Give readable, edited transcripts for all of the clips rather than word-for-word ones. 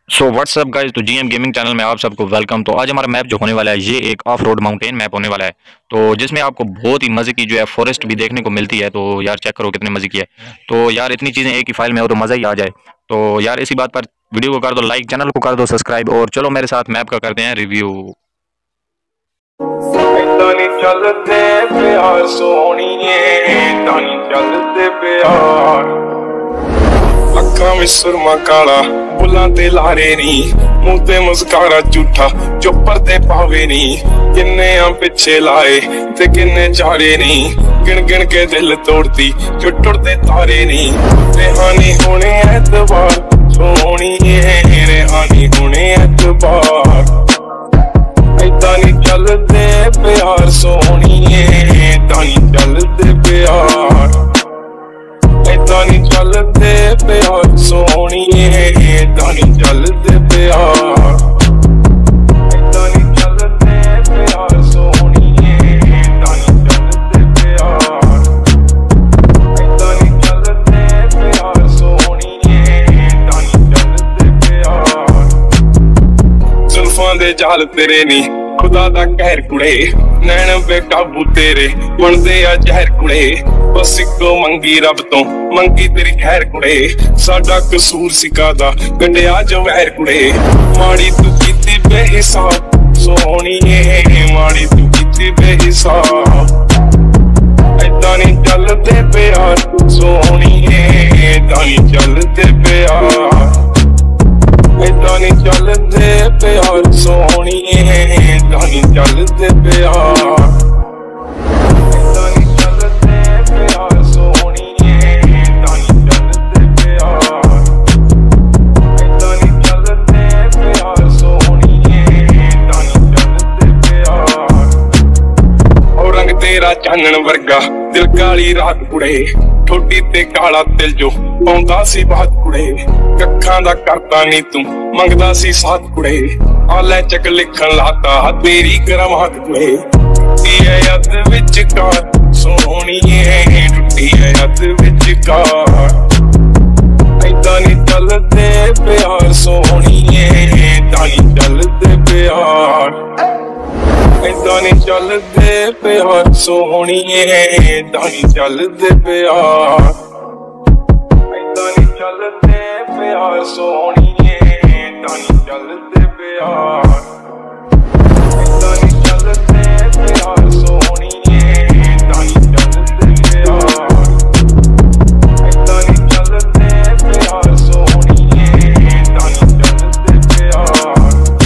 सो what's up guys, तो GM gaming channel में आप सबको वेलकम। तो आज हमारा मैप जो होने वाला है ये एक ऑफ रोड माउंटेन मैप होने वाला है, तो जिसमें आपको बहुत ही मजे की जो है फॉरेस्ट भी देखने को मिलती है। तो यार चेक करो कितने मजे की है। तो यार इतनी चीजें एक ही फाइल में हो तो मजा ही आ जाए। तो यार इसी बात पर वीडियो को कर दो लाइक, चैनल को कर दो सब्सक्राइब, और चलो मेरे साथ मैप का करते हैं रिव्यू। चलते प्यार सोहणीए तानी चलते प्यार अखा में सुरमा काला बुलां ते लारे नी मुंह ते मुस्कारा झूठा चुपर ते पावे नी किन्ने आ पिछे लाए ते किन्ने चारे नी गिन गिन के दिल तोड़ती जो टुटदे तारे नी रेहानी होने एतबार सोहणीए रेहानी होने एतबार ऐदा नी चलते प्यार सोहणीए तानी चलते प्यार ऐदा नी चलते प्यार सोहणीए तानी चलते प्यार ऐदा नी चलते प्यार सोहणीए तानी चलते प्यार ऐदा नी चलते प्यार सोहणीए तानी चलते प्यार जुल्फां दे जाल तेरे नी खुदा दा कहर कुड़े नैन बेकाबू तेरे बनदे आ जहर कुड़े बस इको मंगी रब तो मंगी तेरी खैर कुड़े साडा कसूर सिकादा गंढिया जो वैर कुड़े माड़ी तू कीती बेहिसाब सोहणीए माड़ी तू कीती बेहिसाब ऐदा नी चलदे प्यार सोहणीए ऐदा नी चलदे प्यार ऐदा नी चलदे प्यार सोहणीए ऐदा नी चलदे प्यार ऐदा नी चलदे प्यार सोहणीए ऐदा नी चलदे प्यार ऐदा नी चलदे प्यार सोहणीए ऐदा नी चलदे प्यार ओ रंग तेरा चानण वर्गा दिल काली रात कुड़े ठोडी ते काला दिल जो पाउंदा सी बात कुड़े कखां दा करता नी तू मंगदा सी साथ कुड़े आले चक लिखण लाता तेरी करमात कुड़े टुटी है अद विच कार सोहणीए टुटी है अद विच कार ऐदा नी चलदे प्यार सोहणीए ऐदा नी चलदे प्यार ऐदा नी चलदे प्यार सोहणीए ऐदा नी चलदे प्यार ऐदा नी चलदे प्यार सोहणीए ऐदा नी चलदे प्यार ऐदा नी चलदे प्यार सोहणीए ऐदा नी चलदे प्यार ऐदा नी चलदे प्यार सोहणीए ऐदा नी चलदे प्यार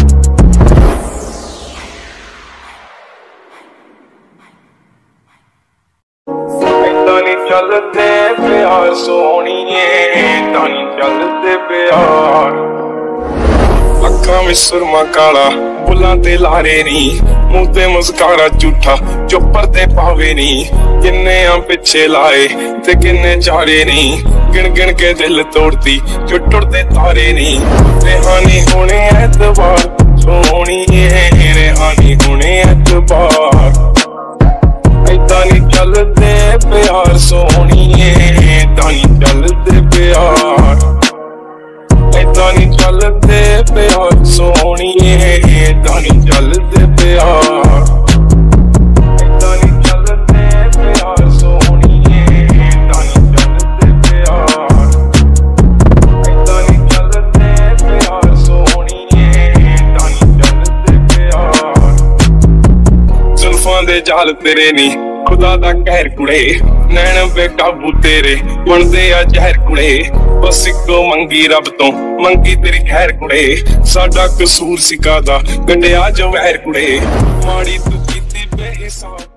ऐदा नी चलदे प्यार सोहणीए ऐदा नी चलदे प्यार अखा में सुरमा काला बुलां ते लारे नी मुंह ते मुस्कारा झूठा चुपर ते पावे नी किन्ने आ पिछे लाए ते किन्ने चारे नी गिन गिन के दिल तोड़ती जो टुटदे तारे नी रेहानी होने एतबार सोहणीए रेहानी होने एतबार ऐदा नी चलदे प्यार सोहणीए ऐदा नी चलदे प्यार ऐदा नी चलदे प्यार सोहणीए ऐदा नी चलदे प्यार ऐदा नी चलदे प्यार सोहणीए ऐदा नी चलदे प्यार ऐदा नी चलदे प्यार सोहणीए ऐदा नी चलदे प्यार जुल्फां दे जाल तेरे नी खुदा दा कहर कुड़े नैन बेकाबू तेरे बनदे आ जहर कुड़े बस इको मंगी रब तो मंगी तेरी खैर कुड़े साडा कसूर सिकादा गंढिया जो वैर कुड़े माड़ी तू कीती बेहिसाब।